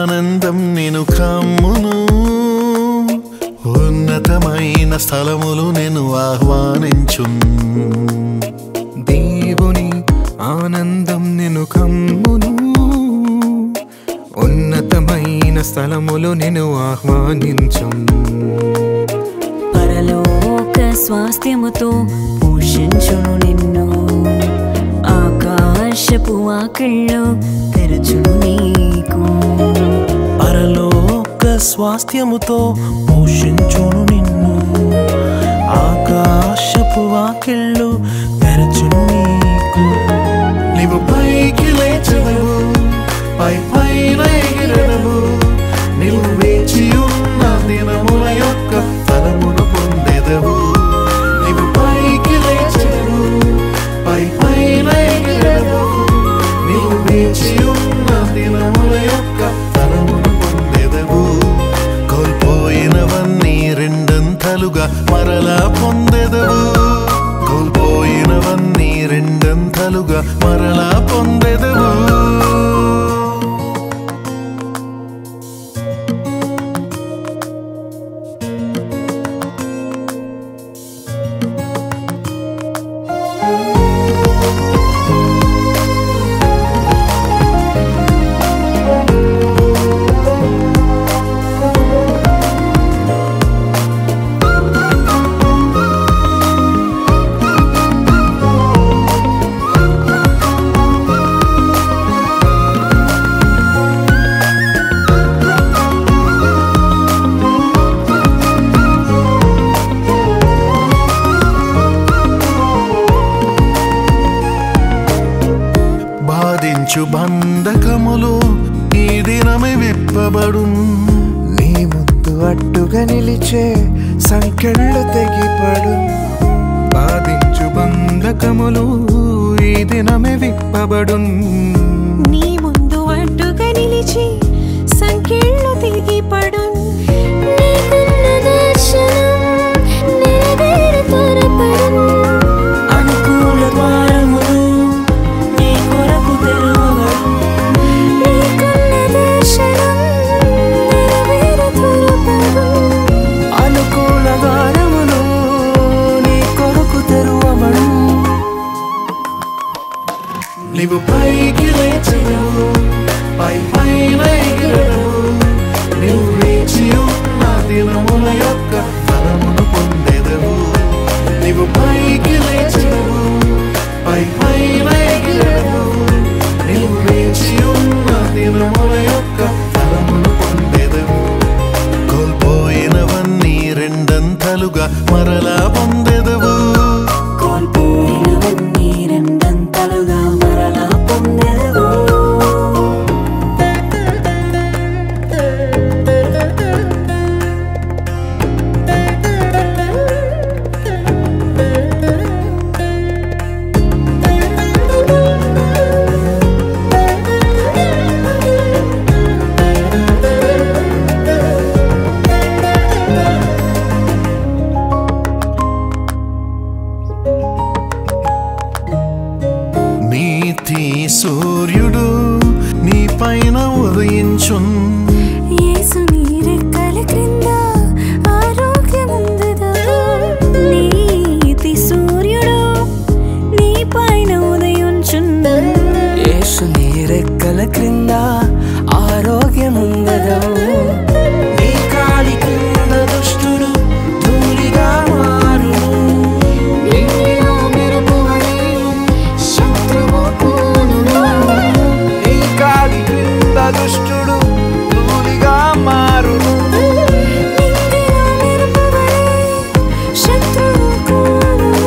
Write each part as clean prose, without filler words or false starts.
ఆనందం నేను కమ్మును ఉన్నతమైన స్థలములు నేను ఆహ్వానించున్ దేవుని ఆనందం నేను కమ్మును ఉన్నతమైన స్థలములు నేను ఆహ్వానించున్ పరలోక స్వాస్థ్యముతో పోషించును నిన్ను ఆకాశపు వాకిళ్ళు తెరచును నీకు పరలోక స్వాస్థ్యముతో పోషించును నిన్ను ఆకాశపు వాకిళ్ళు తెరచును నీకు నీవు పైకి లేచెదవు పై పైన ఎగిరెదవు నీవు వేచి ఉన్న దినముల యొక్క ఫలమును పొందెదవు నీవు పైకి లేచెదవు పై పైన ఎగిరెదవు నీవు వేచి ఉన్న దినముల యొక్క ఫలమును పొందెదవు కోల్పోయినవన్నీ రెండంతలుగా మరలా పొందెదవు కోల్పోయినవన్నీ రెండంతలుగా మరలా పొందెదవు బంధకములు ఈ దినమే విప్పబడు నీ ముందు అడ్డుగా నిలిచే సంకెళ్ళు తెగిపడు బాధించు బంధకములు ఈ దినమే విప్పబడు నీ ముందు అడ్డుగా నిలిచి సంకెళ్ళు తెగిపడు నీకున్న దర్శనం నెరవేరు త్వరపడు అనుకూల ద్వారములు నీ కొరకు తెరవబడు నీకున్న దర్శనం నెరవేరు త్వరపడు అనుకూల ద్వారములు నీ కొరకు తెరవబడు నీవు పైకి లేచెదవు పై పైన ఎగిరెదవు నీవు వేచి ఉన్న దినముల యొక్క ఫలమును పొందెదవు నీవు పైకి లేచెదవు పై పైన ఎగిరెదవు నీవు వేచి ఉన్న దినముల యొక్క ఫలమును పొందెదవు కోల్పోయినవన్నీ రెండంతలుగా మరలా పొందెదవు కోల్పోయినవన్నీ రెండంతలుగా మరలా పొందెదవు నీతి సూర్యుడు నీ పైన ఉదయించున్ యేసు నీ రెక్కల క్రింద ఆరోగ్యముందెదవు నీతి సూర్యుడు నీ పైన ఉదయించును యేసు నీ రెక్కల క్రింద ఆరోగ్యముందెదవు నీ కాలి క్రింద దుష్టుడు ధూళిగా మారును నిన్ను మెరుపువలె శత్రువు కూలును నీ కాలి క్రింద దుష్టుడు ధూళిగా మారును నిన్ను మెరుపువలె శత్రువు కూలును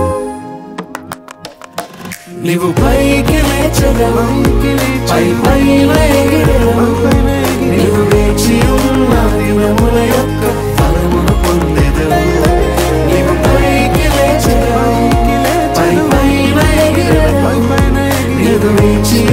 నీవు పైకి లేచెదవు పై పైన ఎగిరెదవు నీవు వేచి ఉన్న దినముల యొక్క ఫలమును పొందెదవు నీవు పైకి లేచెదవు పై పైన ఎగిరెదవు నీవు వేచి